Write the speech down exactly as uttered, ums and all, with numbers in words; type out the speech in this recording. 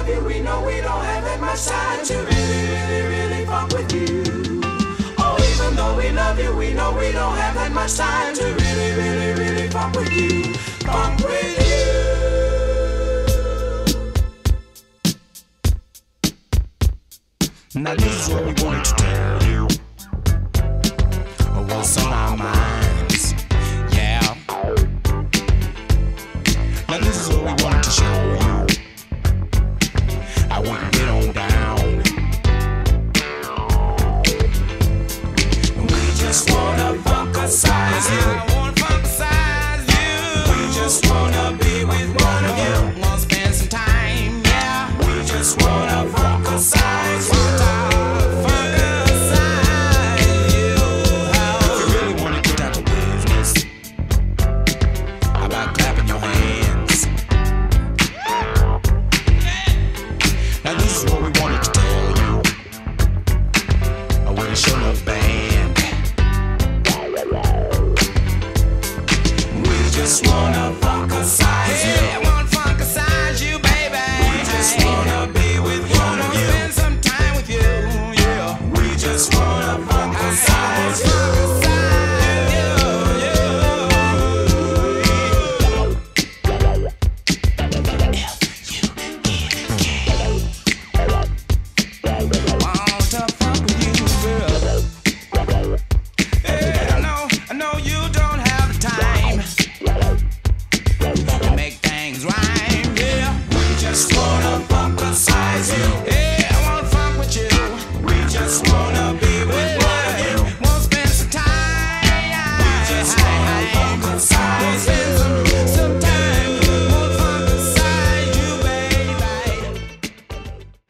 love you, we know we don't have that much time to really, really, really funk with you. Oh, even though we love you, we know we don't have that much time to really, really, really funk with you. Funk with you. Now this is what we wanted to tell you, what's on our mind.